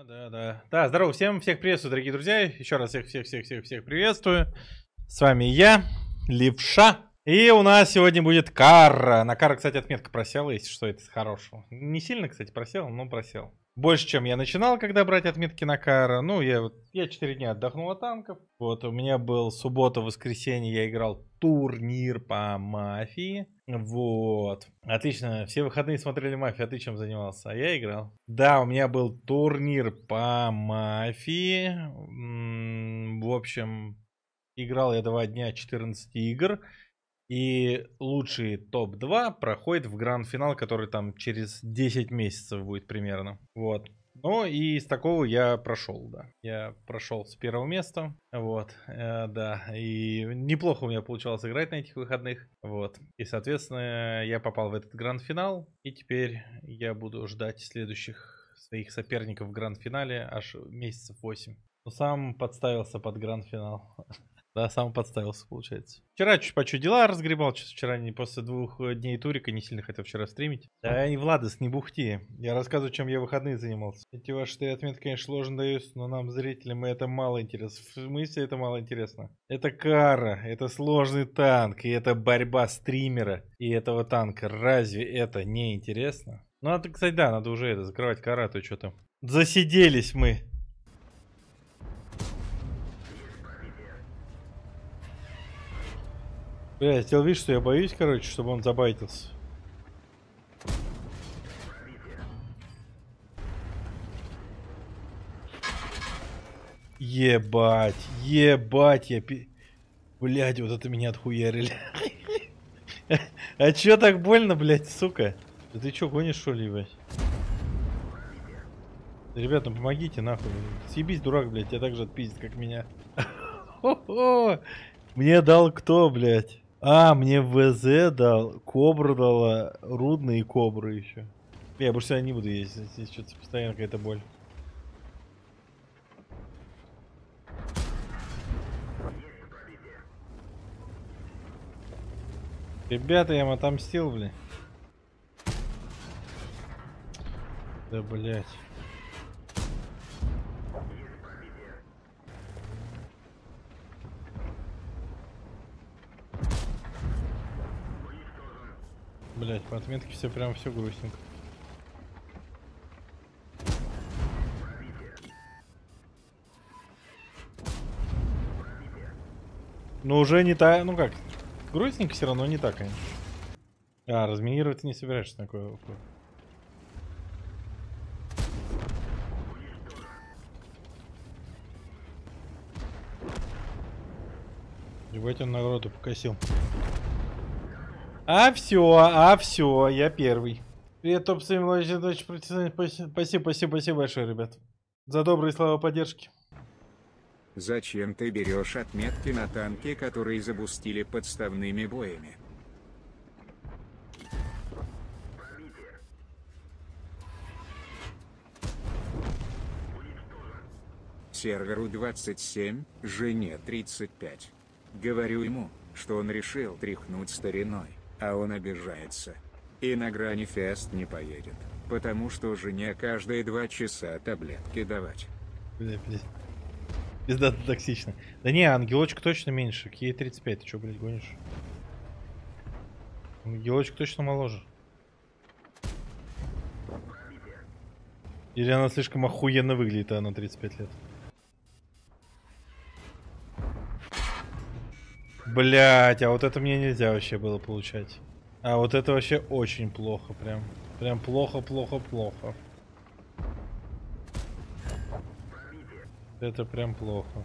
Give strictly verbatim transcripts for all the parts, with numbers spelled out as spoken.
Да, да, да. Да, здорово всем, всех приветствую, дорогие друзья. Еще раз всех, всех, всех, всех, всех приветствую. С вами я, Левша. И у нас сегодня будет Карра. На Карра, кстати, отметка просела, если что, это хорошего. Не сильно, кстати, просел, но просел. Больше, чем я начинал, когда брать отметки на Карра. Ну, я вот, я четыре дня отдохнул от танков. Вот, у меня был суббота, воскресенье, я играл турнир по мафии. Вот. Отлично, все выходные смотрели мафию, а ты чем занимался? А я играл. Да, у меня был турнир по мафии. М, В общем, играл я два дня, четырнадцать игр. И лучший топ два проходит в гранд-финал, который там через десять месяцев будет примерно. Вот. Ну и из такого я прошел, да. Я прошел с первого места. Вот, э, да. И неплохо у меня получалось играть на этих выходных. Вот. И, соответственно, я попал в этот гранд-финал. И теперь я буду ждать следующих своих соперников в гранд-финале аж месяцев восемь. Но сам подставился под гранд-финал. Да, сам подставился, получается. Вчера чуть по чуть дела разгребал, что вчера не после двух дней турика не сильно хотел вчера стримить. Да, и Владос, не бухти. Я рассказываю, чем я в выходные занимался. Эти ваши ты отметки, конечно, сложно даются, но нам, зрителям, это мало интересно. В смысле это мало интересно? Это Карра, это сложный танк, и это борьба стримера и этого танка. Разве это не интересно? Ну, а, кстати, да, надо уже это закрывать Карра, а то что-то. Засиделись мы. Бля, я сделал вид, что я боюсь, короче, чтобы он забайтился. Ебать, ебать, я пи... Блядь, вот это меня отхуярили. А чё так больно, блядь, сука? Да ты чё, гонишь, что ли, ебать? Ребята, ну помогите, нахуй. Съебись, дурак, блядь, тебя так же отпиздит, как меня. Мне дал кто, блядь? А, мне ВЗ дал, Кобра дала, Рудный и Кобра еще. Я больше сюда не буду ездить, здесь что-то постоянно какая-то боль. Ребята, я им отомстил, блин. Да, блядь. Блять, по отметке все прям все грустненько. Но уже не так, ну как, грустненько все равно не так, конечно. А, разминировать ты не собираешься такое. Ебать, он награду покосил. А все, а все, я первый. Привет, топ семь, спасибо, спасибо, спасибо большое, ребят. За добрые слова поддержки. Зачем ты берешь отметки на танки, которые забустили подставными боями? Серверу двадцать семь, жене тридцать пять. Говорю ему, что он решил тряхнуть стариной, а он обижается. И на грани фест не поедет, потому что жене каждые два часа таблетки давать. Бля, бля. Пиздато токсично. Да не, ангелочек точно меньше. Кей тридцать пять, ты чё, блядь, гонишь? Ангелочек точно моложе. Или она слишком охуенно выглядит, а она тридцать пять лет. Блять, а вот это мне нельзя вообще было получать. А вот это вообще очень плохо, прям. Прям плохо, плохо, плохо. Это прям плохо.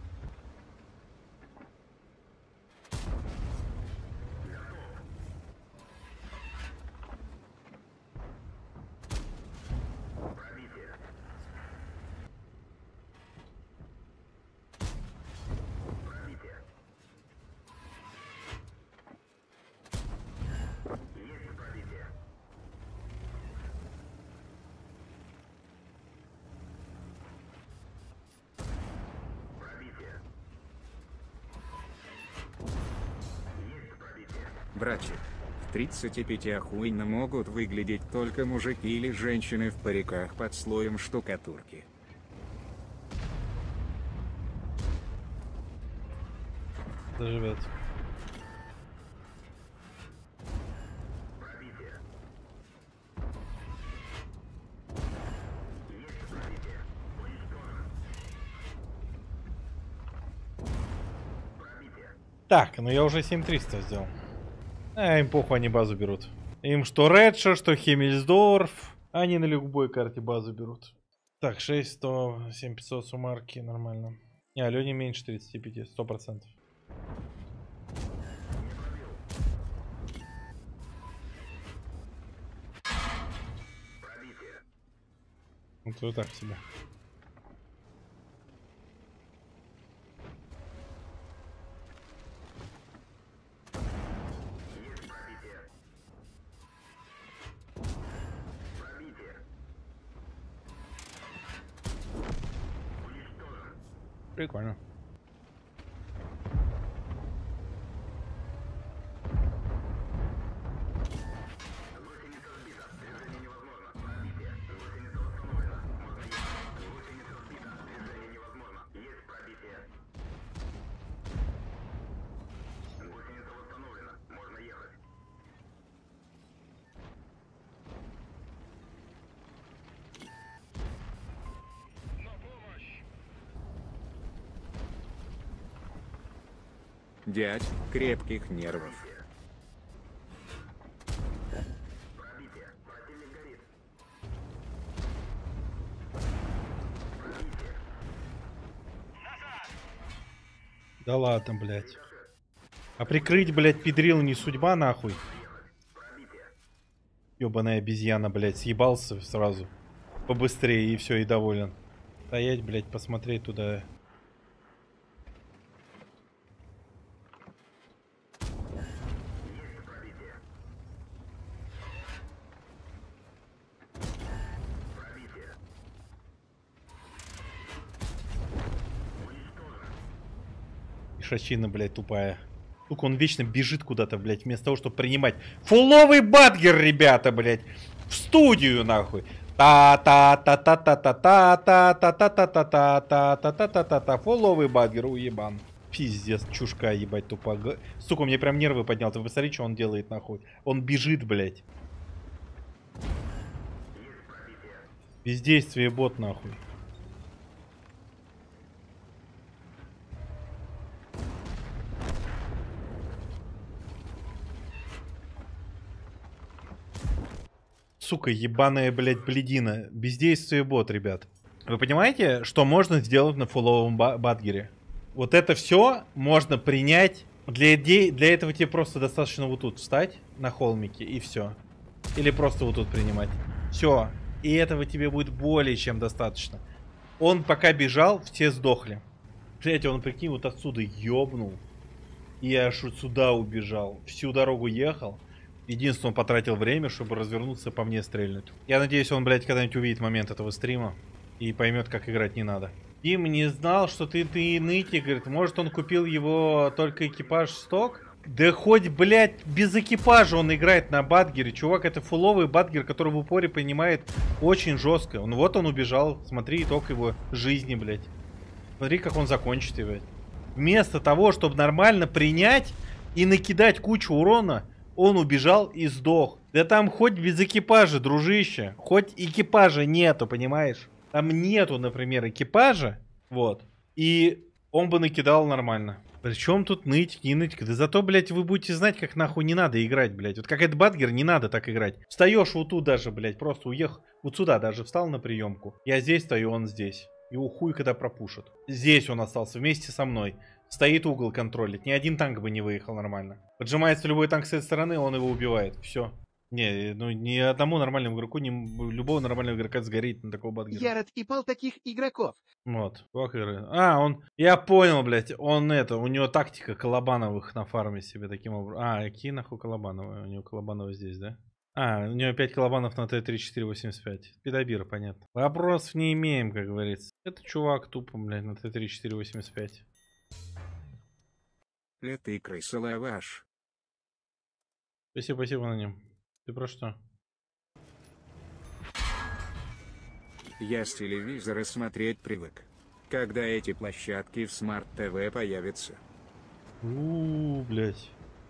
Братчик, в тридцати пяти охуенно могут выглядеть только мужики или женщины в париках под слоем штукатурки. Заживет. Так, ну я уже семь триста сделал. А, им похуй, они базу берут. Им что Редша, что Химмельсдорф. Они на любой карте базу берут. Так, шесть, сто, семь, пятьсот суммарки, нормально. Не, Алене меньше тридцати пяти, сто процентов. Вот, вот так себе. Прикольно. Дядь, крепких нервов. Да ладно, блядь. А прикрыть, блядь, педрил не судьба, нахуй. Ёбаная обезьяна, блядь, съебался сразу. Побыстрее и все, и доволен. Стоять, блядь, посмотреть туда. Шачина, блядь, тупая. Сука, он вечно бежит куда-то, блядь, вместо того, чтобы принимать. Фуловый бадгер, ребята, блядь. В студию, нахуй. Та-та-та-та-та-та-та-та-та-та-та-та-та-та-та-та-та-та. Фуловый бадгер, уебан. Пиздец, чушка, ебать, тупо. Сука, мне прям нервы поднял. Ты посмотри, что он делает, нахуй. Он бежит, блядь. Бездействие бот, нахуй. Сука, ебаная, блядь, блядина. Бездействие бот, ребят. Вы понимаете, что можно сделать на фуловом бадгере? Вот это все можно принять. Для, идей, для этого тебе просто достаточно вот тут встать на холмике и все. Или просто вот тут принимать. Все. И этого тебе будет более чем достаточно. Он пока бежал, все сдохли. Блять, он, прикинь, вот отсюда ёбнул. И аж вот сюда убежал. Всю дорогу ехал. Единственное, он потратил время, чтобы развернуться по мне стрельнуть. Я надеюсь, он, блядь, когда-нибудь увидит момент этого стрима. И поймет, как играть не надо. Дим не знал, что ты, ты нытик, говорит. Может, он купил его только экипаж сток? Да хоть, блядь, без экипажа он играет на бадгере. Чувак, это фуловый бадгер, который в упоре принимает очень жестко. Он, вот он убежал. Смотри итог его жизни, блядь. Смотри, как он закончит, блядь. Вместо того, чтобы нормально принять и накидать кучу урона, он убежал и сдох. Да там хоть без экипажа, дружище. Хоть экипажа нету, понимаешь? Там нету, например, экипажа. Вот. И он бы накидал нормально. Причем тут ныть, не ныть. Да зато, блядь, вы будете знать, как нахуй не надо играть, блядь. Вот как это бадгер, не надо так играть. Встаешь вот тут даже, блядь, просто уехал. Вот сюда даже встал на приемку. Я здесь стою, он здесь. Его хуй когда пропушат. Здесь он остался вместе со мной. Стоит угол контролит. Ни один танк бы не выехал нормально. Поджимается любой танк с этой стороны, он его убивает. Все. Не, ну ни одному нормальному игроку, ни любого нормального игрока сгорит на такого бадгера. Я раскипал таких игроков. Вот. А, он... Я понял, блядь. Он это... У него тактика Колобановых на фарме себе таким образом. А, какие нахуй Колобановые? У него Колобановы здесь, да? А, у него пять Колобанов на Т тридцать четыре восемьдесят пять. Педобир, понятно. Вопросов не имеем, как говорится. Это чувак тупо, блядь, на Т тридцать четыре восемьдесят пять. Летый крысолаваш. Спасибо, спасибо на нем. Ты про что? Я с телевизора смотреть привык. Когда эти площадки в Смарт ТВ появятся? У, блядь.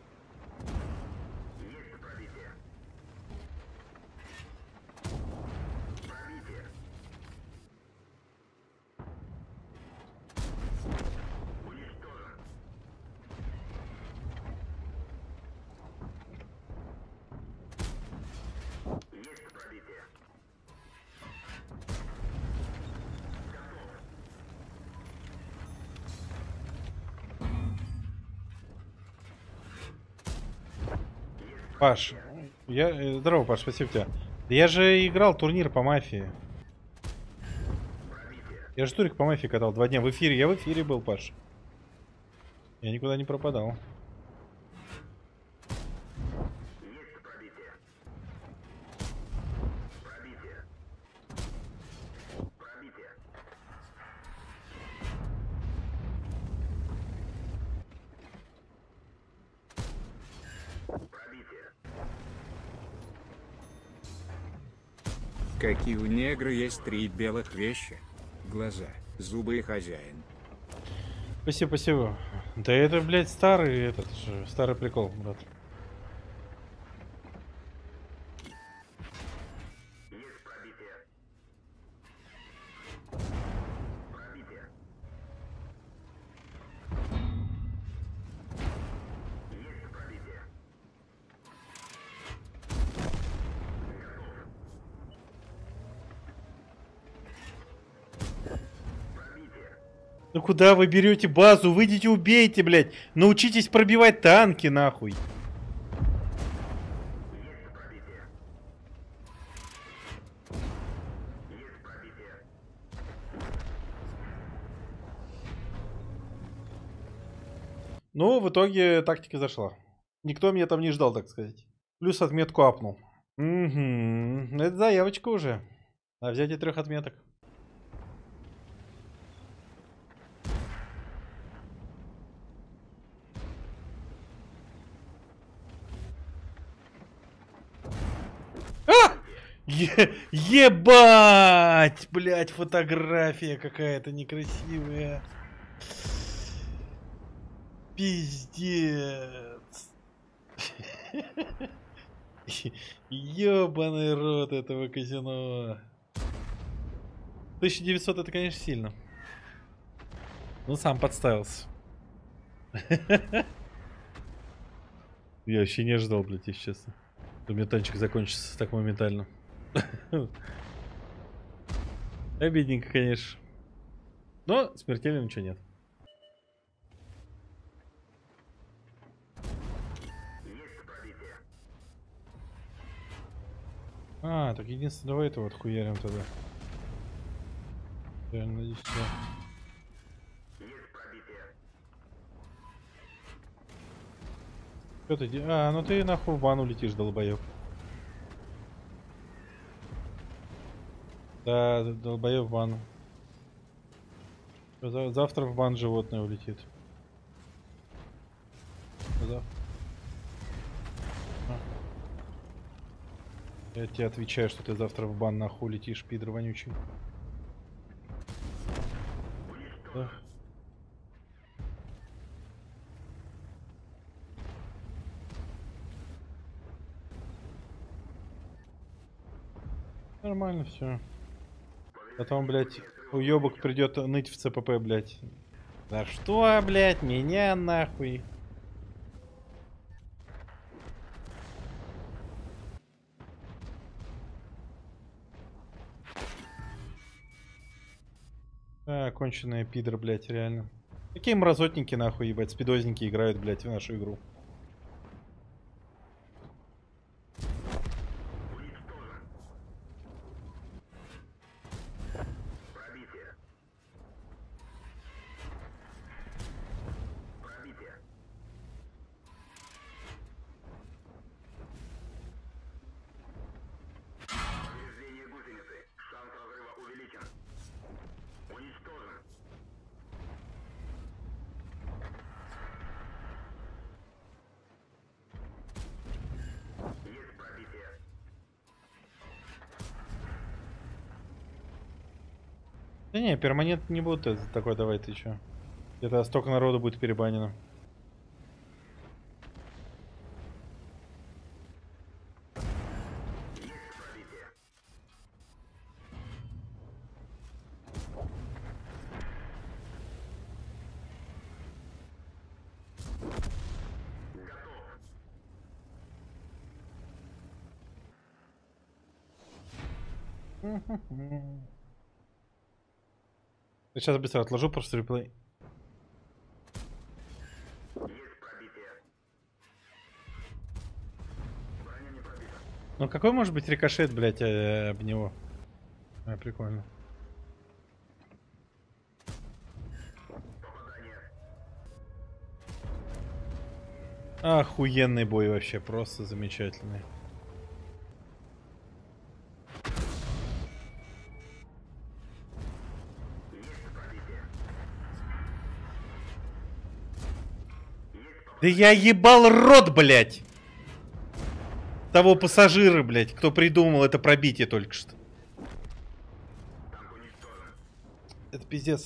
Паш, я... э, Здорово, Паш, спасибо тебе. Да я же играл турнир по мафии. Я же турик по мафии катал два дня в эфире. Я в эфире был, Паш. Я никуда не пропадал. Какие у негра есть три белых вещи: глаза, зубы и хозяин. Спасибо, спасибо. Да это, блядь, старый этот же, старый прикол, брат. Ну куда вы берете базу? Выйдите, убейте, блядь. Научитесь пробивать танки, нахуй. Ну, в итоге тактика зашла. Никто меня там не ждал, так сказать. Плюс отметку апнул. Угу. Это заявочка уже. На взятие трех отметок. А! Е- ебать! Блять, фотография какая-то некрасивая. Пиздец. Ёбаный рот этого казино. тысяча девятьсот это, конечно, сильно. Ну, сам подставился. Я вообще не ожидал, блядь, если честно. У меня танчик закончится так моментально. Обидненько, конечно. Но смертельно ничего нет. А, так единственное, давай это вот хуярим тогда. Реально, надеюсь, да. Что ты делаешь? А, ну ты нахуй в бану летишь, долбоёб. Да, долбоёб в бану. За завтра в бан животное улетит. Да. А. Я тебе отвечаю, что ты завтра в бан нахуй летишь, пидор вонючий. Да. Нормально все. Потом, блядь, уёбок придет ныть в ЦПП, блядь. Да что, блядь, меня нахуй. А, конченая пидор, блядь, реально. Какие мразотники, нахуй, ебать, спидозники играют, блядь, в нашу игру. Да не, перманент не будут это такой, давай ты чё. Это столько народу будет перебанено. Сейчас быстро отложу просто реплей. Ну какой может быть рикошет, блять, об него? А, прикольно. Охуенный бой вообще, просто замечательный. Да я ебал рот, блядь! Того пассажира, блядь, кто придумал это пробитие только что. Это пиздец.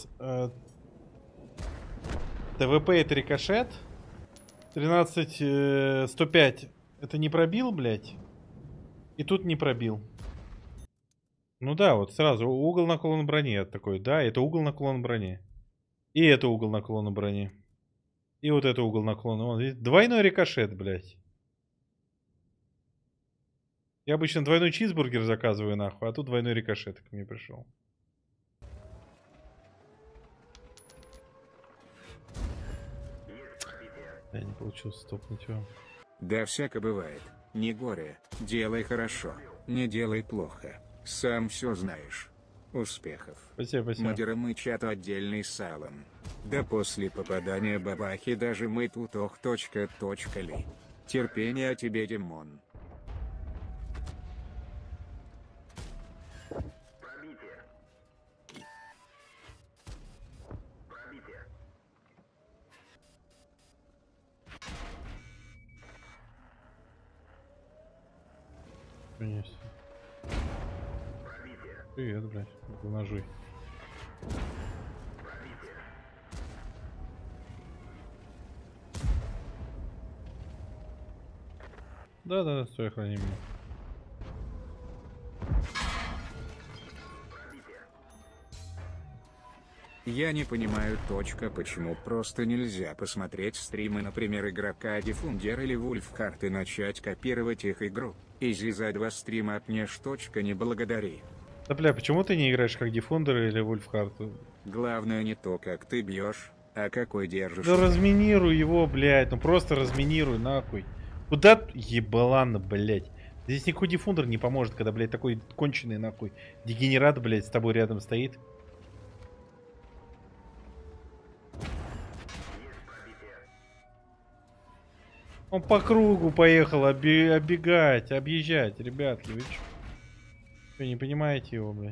ТВП это рикошет. тринадцать сто пять. Это не пробил, блядь? И тут не пробил. Ну да, вот сразу угол наклона брони такой. Да, это угол наклона брони. И это угол наклона брони. И вот это угол наклона. Вон, видите? Двойной рикошет, блядь. Я обычно двойной чизбургер заказываю, нахуй. А тут двойной рикошет ко мне пришел. Я не получилось стопнуть его. Да всяко бывает. Не горе. Делай хорошо. Не делай плохо. Сам все знаешь. Успехов. Спасибо, спасибо. Мадерам и чату отдельный салом. Да после попадания бабахи даже мы тут ох точка точка ли. Терпение тебе, Димон. Пробитие. Пробитие. Принес. Пробитие. Привет, блядь. Ножи. Пробитие. Да, да, да, стой, храни меня. Я не понимаю, точка, почему просто нельзя посмотреть стримы, например, игрока Диффундер или Вульфхарт и начать копировать их игру. Изи за два стрима отнешь, точка, не благодари. Да, бля, почему ты не играешь как Диффундер или Вульфхарт? Главное не то, как ты бьешь, а какой держишь. Да разминируй его, блядь, ну просто разминируй, нахуй. Куда т- ебалан, блядь. Здесь никакой Диффундер не поможет, когда, блядь, такой конченый, нахуй, дегенерат, блядь, с тобой рядом стоит. Он по кругу поехал оби- оббегать, объезжать, ребятки, вы чё? Вы не понимаете его, блядь?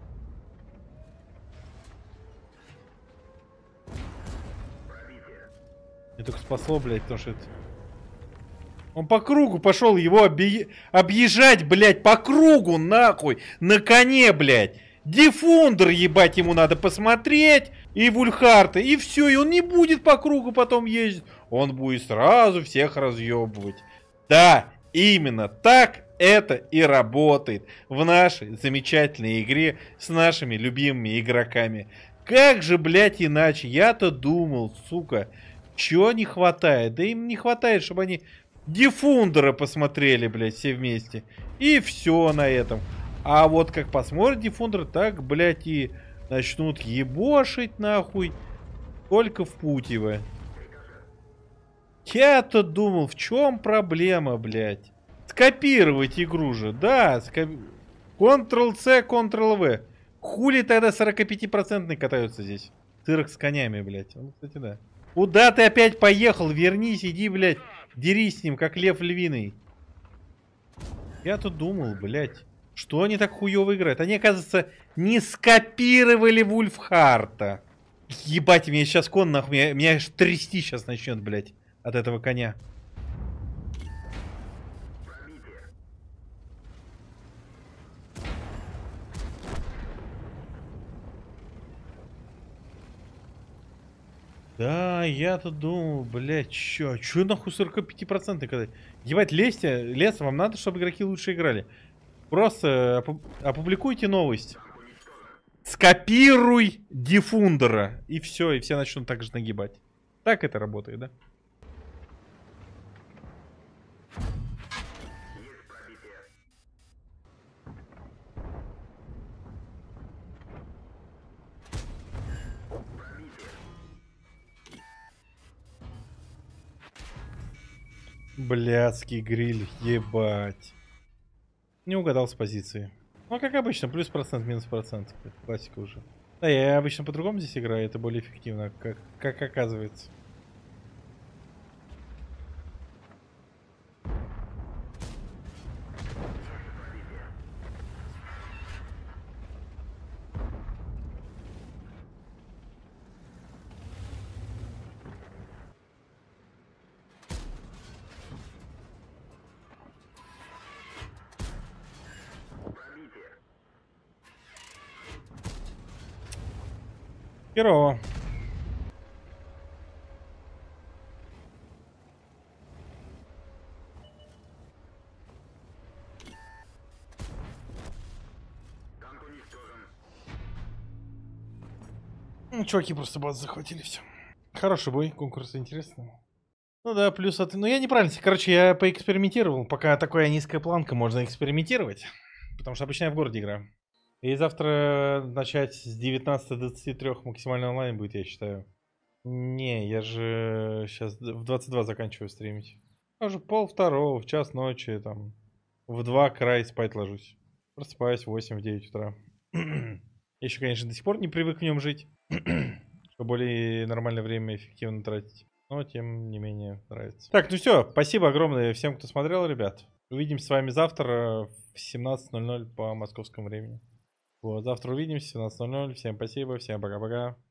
Мне только спасло, блядь, потому что это... Он по кругу пошел его обе... объезжать, блядь, по кругу, нахуй, на коне, блядь. Диффундер, ебать, ему надо посмотреть, и Вульхарта, и все, и он не будет по кругу потом ездить. Он будет сразу всех разъебывать. Да, именно так это и работает в нашей замечательной игре с нашими любимыми игроками. Как же, блядь, иначе? Я-то думал, сука, чего не хватает? Да им не хватает, чтобы они Диффундера посмотрели, блядь, все вместе. И все на этом. А вот как посмотрят Диффундер, так, блядь, и начнут ебошить, нахуй. Только в Путево. Я-то думал, в чем проблема, блядь? Скопировать игру же, да. Скоп... контрол-C, контрол-V. Хули тогда сорокапятипроцентные катаются здесь? Цирк с конями, блядь. Ну, кстати, да. Куда ты опять поехал? Вернись, иди, блядь. Дерись с ним, как лев львиный. Я тут думал, блядь, что они так хуёво играют. Они, оказывается, не скопировали Вульфхарта. Ебать, меня сейчас кон, нахуй, меня, меня аж трясти сейчас начнет, блядь, от этого коня. Да, я-то думал, блядь, чё, чё нахуй сорокапятипроцентный когда? Ебать, лезьте, лес, вам надо, чтобы игроки лучше играли. Просто опу- опубликуйте новость. Скопируй Диффундера. И все, и все начнут так же нагибать. Так это работает, да? Блядский гриль, ебать. Не угадал с позиции. Ну, как обычно, плюс процент, минус процент. Классика уже. Да, я обычно по-другому здесь играю, это более эффективно, как, как оказывается. Херово. Ну, чуваки просто базу захватили, все. Хороший бой, конкурс интересный. Ну да, плюс от... Ну я неправильно, короче, я поэкспериментировал. Пока такая низкая планка, можно экспериментировать. Потому что обычно я в городе играю. И завтра начать с девятнадцати до двадцати трёх максимальный онлайн будет, я считаю. Не, я же сейчас в двадцать два заканчиваю стримить. Даже пол второго, в час ночи, там, в два край спать ложусь. Просыпаюсь в восемь, в девять утра. Я еще, конечно, до сих пор не привык в нем жить. Чтобы более нормальное время эффективно тратить. Но, тем не менее, нравится. Так, ну все, спасибо огромное всем, кто смотрел, ребят. Увидимся с вами завтра в семнадцать ноль ноль по московскому времени. Вот, завтра увидимся в семнадцать ноль ноль. Всем спасибо, всем пока-пока.